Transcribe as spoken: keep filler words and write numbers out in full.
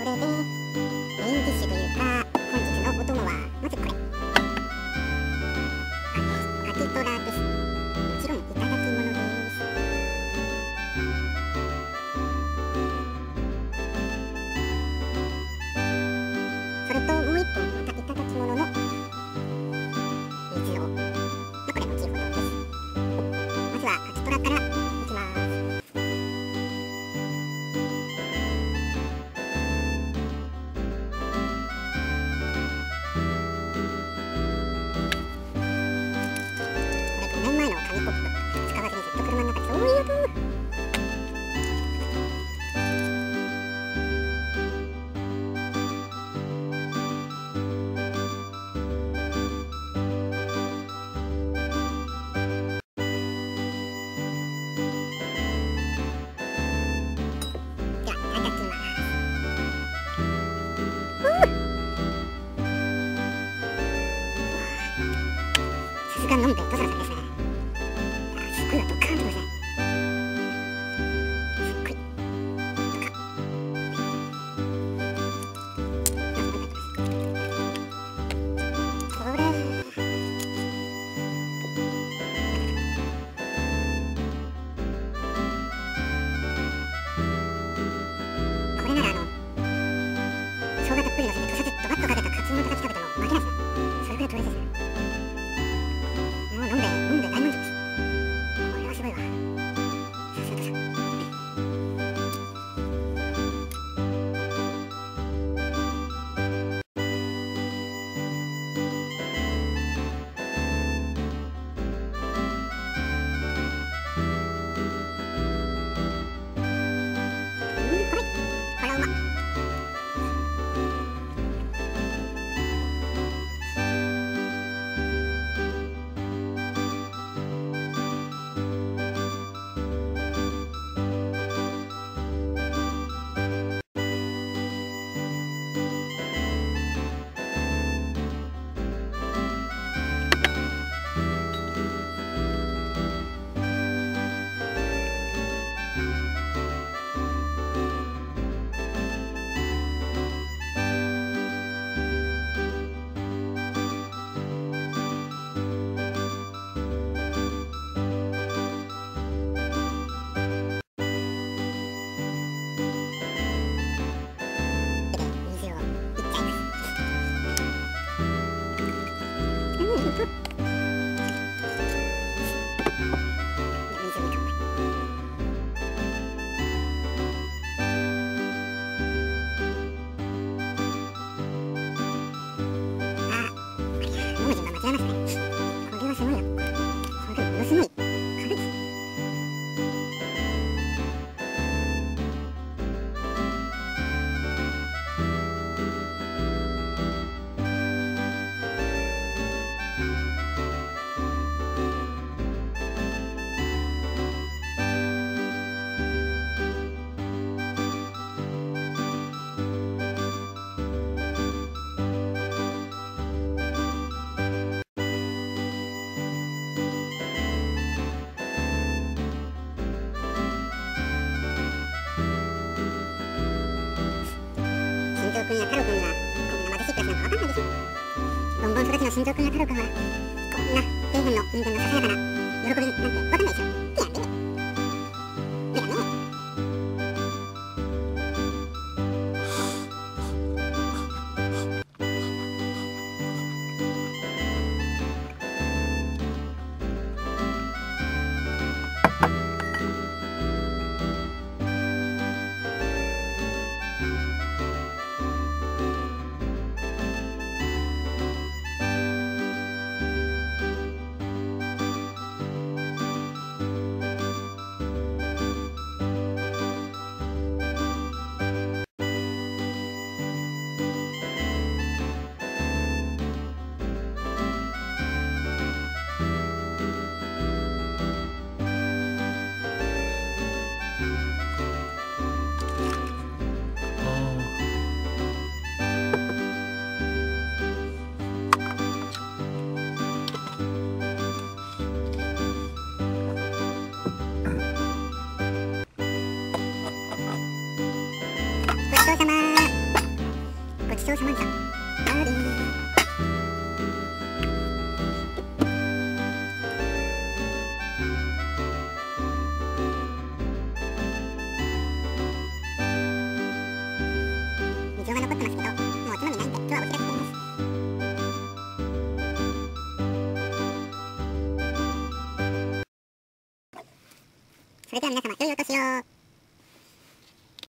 れでメインディッシュというか本日のお供はまずこれかけとらです。もちろんいただき物です。それともう一本またいただき物の水を、まあ、これ後ほどです。まずはかきとらからいきます。ごねんまえの紙コップ使わずにずっと車の中でそういう風ではいただきます。さすがのんべえとさらさんですね。すっごいな、ドッカーンとくるね。すっごいドカッ。これこれならあの生姜たっぷりのせて土佐でドバッとかけたカツオのたたき食べても負けないですね。それぐらい取れですね。もう飲んで飲んで大満足です。これはすごいわ。さすが土佐。うん、これこれはうまっ。水をいっちゃいます。うん、水を飲む順番間違えましたね。これはすごいな。これものすごい軽いです。新庄君や太郎君がこんな貧しい暮らしなんかわかんないでしょ。ボンボン育ちの新庄君や太郎君はこんな底辺の人間のささやかな喜びなんてわかんないでしょ。いやね。いやね。 聴者満さんあり水が残ってますけど、もうおつまみないんで今日はお開きしてみます。それでは皆様、良いお年を。